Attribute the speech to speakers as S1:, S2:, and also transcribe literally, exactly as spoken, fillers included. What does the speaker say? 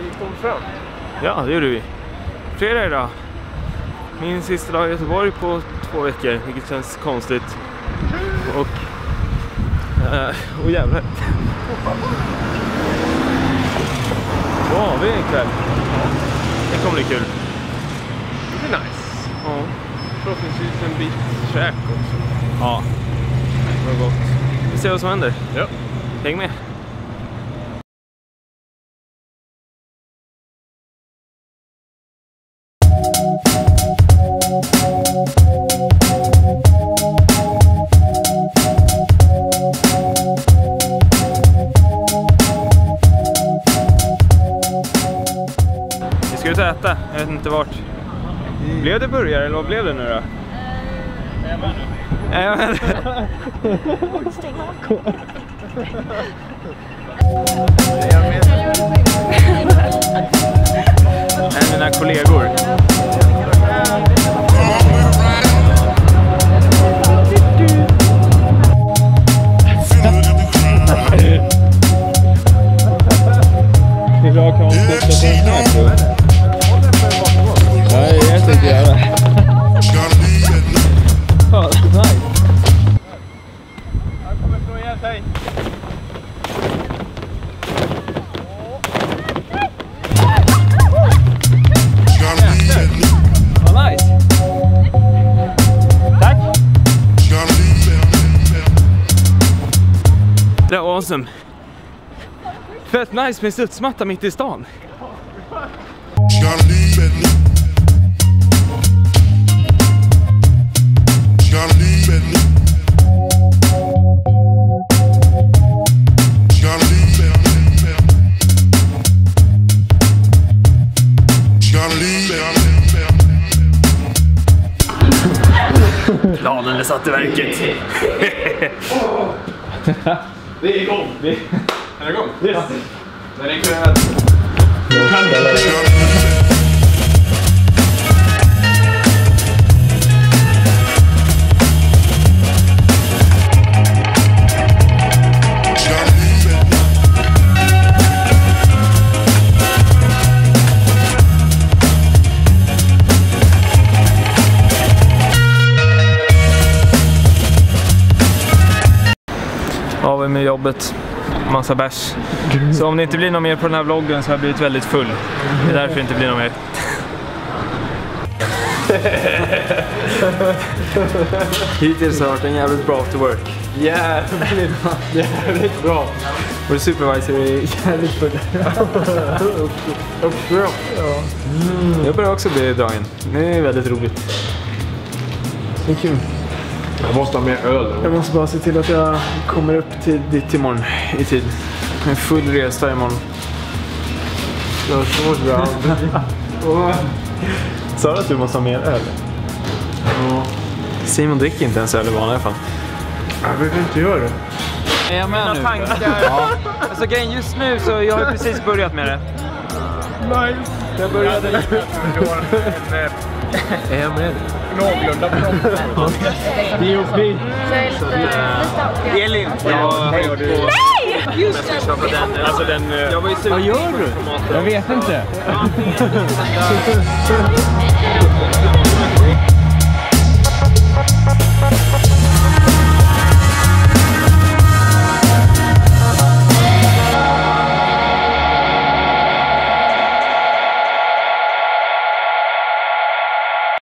S1: vi kom fram.
S2: Ja, det gjorde vi. Fredag idag. Min sista dag i Göteborg på två veckor, vilket känns konstigt. Och... Äh, oh jävlar. Ja, vi är en kväll. Det kommer bli kul.
S1: Det är nice.
S2: Ja.
S1: Förhoppningsvis en bit käk också.
S2: Ja. Det var gott. Vi ser vad som händer.
S1: Ja.
S2: Häng med. Vi ska ut och äta. Jag vet inte vart. Blev det burgare eller vad blev det nu då? Jag vet inte. Jag vet inte. Mina kollegor. Idag kan man koppla på den här tror jag. Nej, jag tänkte göra det. Ja, nice.
S1: Han kommer slå ihjäl sig.
S2: Vad nice. Tack. Det är awesome. Fett nice med studsmatta mitt i stan. Planen är satt i verket.
S1: Det är igång.
S2: Vi...
S1: Är det igång?
S2: Yes.
S1: Den är kväll.
S2: Av med jobbet, massa bärs. Så om det inte blir något mer på den här vloggen så har jag blivit väldigt full. Det är därför det inte blir något mer. Hittills har det varit en jävligt bra after work.
S1: Jävligt, jävligt bra.
S2: Vår supervisor är jävligt full.
S1: Uppdrag.
S2: Ja. Mm. Jag börjar också bli dragen. Det är väldigt roligt. Det är kul.
S1: Jag måste ha mer öl.
S2: Jag måste bara se till att jag kommer upp till ditt imorgon i tid. En full resa imorgon.
S1: Det är så bra.
S2: Sa du att du måste ha mer öl?
S1: Ja.
S2: Simon dricker inte ens öl i vanliga fall.
S1: Jag vet inte göra det.
S2: Är jag med nu? Ja. Alltså grejen just nu så jag har precis börjat med det.
S1: Nice.
S2: Jag började lite. Är jag med?
S1: Någorlunda bra.
S2: Det är okej. Elin. Ja,
S1: hej.
S2: Nej! Just det. Den, alltså den, jag var ju sugen.
S1: Vad gör du? Jag vet inte.
S2: Ja.